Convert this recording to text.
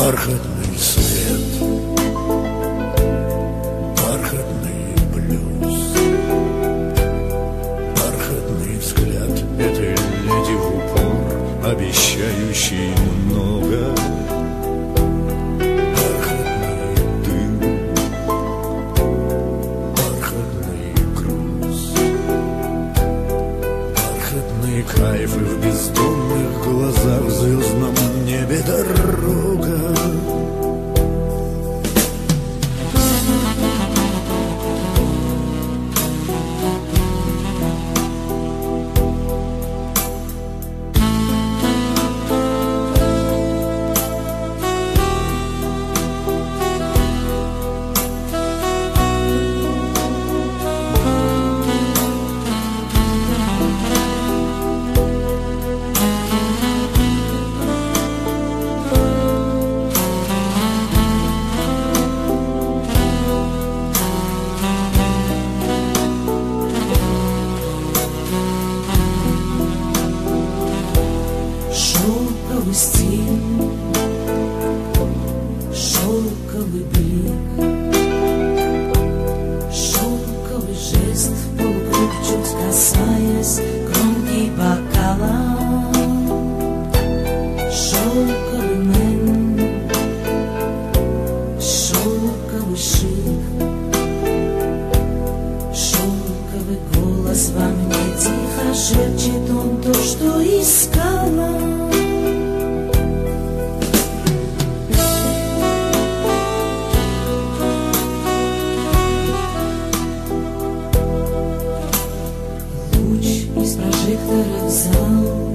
Бархатный свет, бархатный блюз, бархатный взгляд этой леди в упор, обещающий много. Бархатный дым, бархатный груз, бархатные кайфы в бездонных глазах, в звездном небе дорога. Шелковый стиль, шелковый блик, шелковый жест, полукруг чуть касаясь кромки бокала. Шелковый мэн, шелковый шик, шелковый голос во мне тихо шепчет он то, что искала. Из прожектора в зал